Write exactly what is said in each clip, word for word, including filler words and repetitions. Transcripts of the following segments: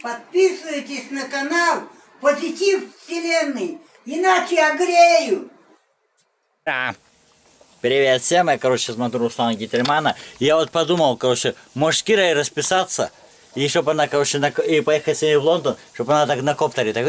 Подписывайтесь на канал Позитив Вселенной, иначе огрею. Да. Привет всем, я, короче, смотрю Руслана Гительмана. Я вот подумал, короче, может с Кирой расписаться, и чтобы она, короче, на... и поехать с ней в Лондон, чтобы она так на коптере, так...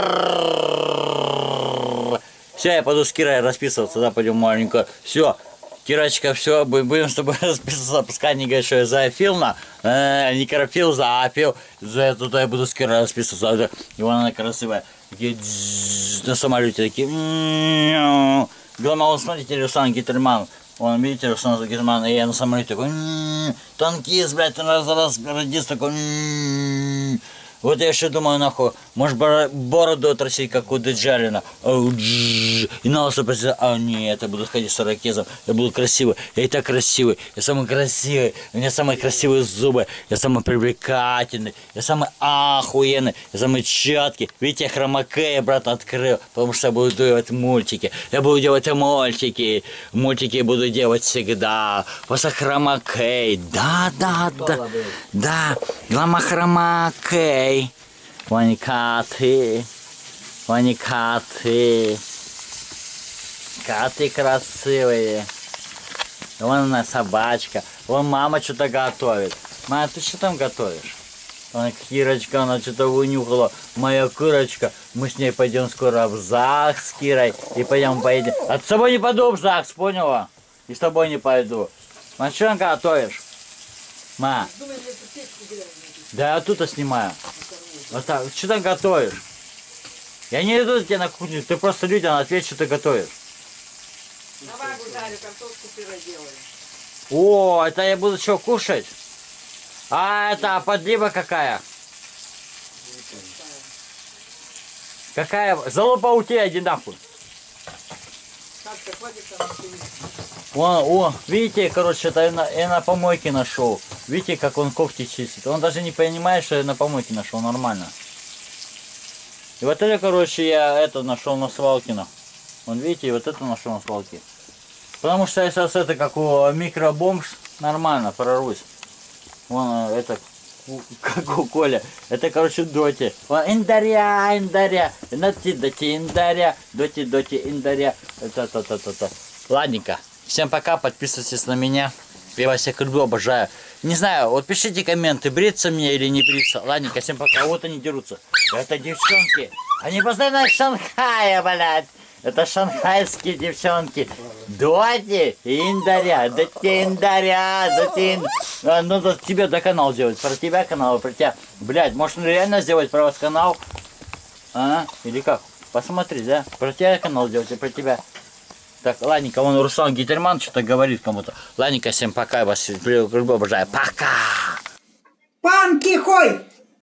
Все, я пойду с Кирой расписываться, да, пойдем маленько. Все, Кирочка, все, будем с тобой расписываться, пускай не говорит, что я зоофилна, э, не крофил, зоофил, за это я буду с Кирой расписываться. И вон она красивая, такие на самолете, такие... Главное, вот смотрите, Руслан Гительман. Вон, видите, Руслан Гительман, и я на самолете такой, танкист, блядь, раз раз радист такой. Вот я еще думаю, нахуй, может бороду отрастить, как у Деджалина. И на лосо посидеть. А нет, я буду ходить с ирокезом, я буду красивый. Я и так красивый, я самый красивый, у меня самые красивые зубы, я самый привлекательный, я самый охуенный, я самый четкий. Видите, я хромакея, брат, открыл, потому что я буду делать мультики. Я буду делать мультики, мультики буду делать всегда. Просто хромакей, да, да, да, да, глама хромакей. Вон коты, вон коты, коты красивые, вон она собачка, вон мама что-то готовит. Мама, ты что там готовишь? Вон Кирочка, она что-то вынюхала, моя Кирочка, мы с ней пойдем скоро в ЗАГС с Кирой, и пойдем поедем. А с тобой не пойду в ЗАГС, поняла? И с тобой не пойду. А что там готовишь? Ма. Да я тут снимаю. Вот так, что ты готовишь? Я не иду тебе на кухню, ты просто людям ответь, что ты готовишь. Давай жарю, картошку пюре делаю. О, это я буду что, кушать? А это подлива какая? Какая? Залупа у тебя, иди нахуй. Вон, о, видите, короче, это я на, я на помойке нашел. Видите, как он когти чистит. Он даже не понимает, что я на помойке нашел, нормально. И вот это, короче, я это нашел на свалке. Вон, видите, вот это нашел на свалке. Потому что я сейчас это, как у микробомж, нормально прорвусь. Вон, это, как у Коля. Это, короче, доти. Вон, индаря, индаря. Доти, доти, индаря. Доти, доти, индаря. Это-то-то-то-то. Ладненько. Всем пока, подписывайтесь на меня. Я вас всех люблю, обожаю. Не знаю, вот пишите комменты, бриться мне или не бриться. Ладненько, всем пока. Вот они дерутся. Это девчонки. Они постоянно из Шанхая, блядь. Это шанхайские девчонки. Доти и индаря. Доти, индаря. Доти. Надо тебе до канал сделать. Про тебя канал, про тебя. Блядь, может реально сделать про вас канал? А? Или как? Посмотри, да? Про тебя канал сделать и про тебя. Так, ладненько, вон Руслан Гительман что-то говорит кому-то. Ладненько, всем пока, я вас люблю, обожаю. Пока! Пан Кихой!